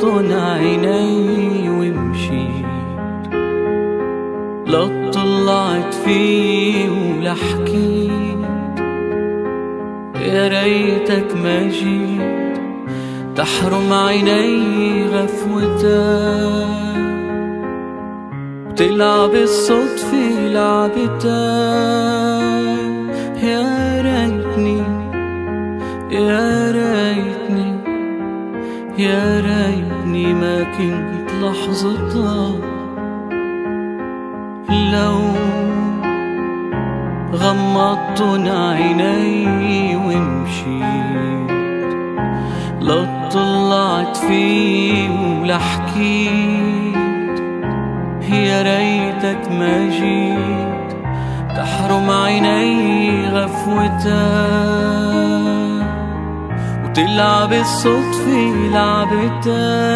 غمضتن عيني ومشيت، لا طلعت فيه ولا حكيت. يا ريتك ما جيت تحرم عيني غفوتك وتلعب الصدفة لعبتك. يا ريتني يا ريتني يا ريتني ما كنت لحظتها، لو غمضتن عيني ومشيت، لا طلعت فيه ولا حكيت. يا ريتك ما جيت تحرم عيني غفوتك وتلعب الصدفة لعبتك.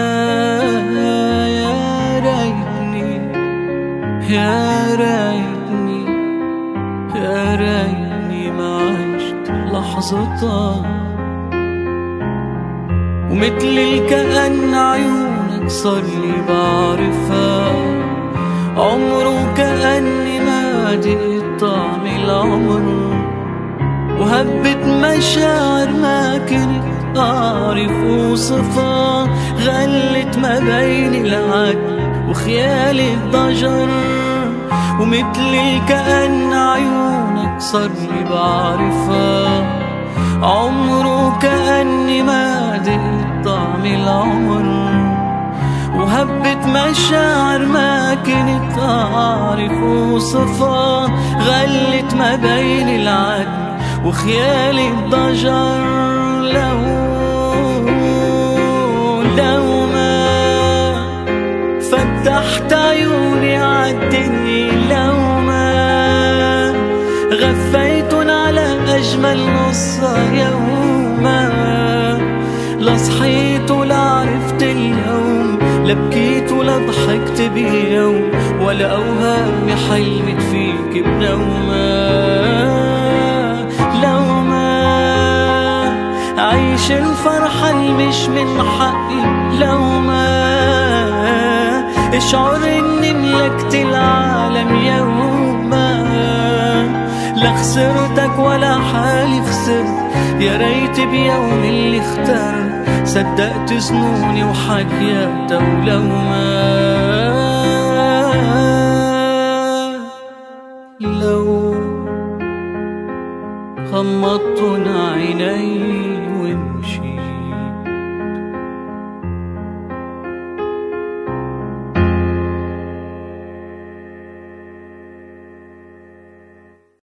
يا ريتني يا ريتني يا ريتني ما عشت لحظتها. ومثل الكأن عيونك صار لي بعرفها، عمره كأني ما دقت طعم العمر، وهبت مشاعر ما كنت أعرف أوصفها، غلت ما بين العدل وخيالي الضجر. ومثل الكأن عيونك صار لي بعرفها، عمره كأني ما دقت طعم العمر، وهبت مشاعر ما كنت أعرف أوصفها، غلت ما بين العدل وخيالي الضجر. لو ما فتحت عيوني عالدنيا، لو ما غفيتن على أجمل نصها يوما، لصحيت ولا عرفت اليوم، لا بكيت ولا ضحكت بيوم، ولا أوهامي حلمت فيك بنوما. لو ما عيش الفرحة المش من حقي، لو ما اشعر اني ملكت العالم يوما، لا خسرتك ولا حالي خسرت. يا ريت بيوم اللي اختار صدقت ظنوني وحكياتها. ولو ما لو غمضتن عيني ومشيت،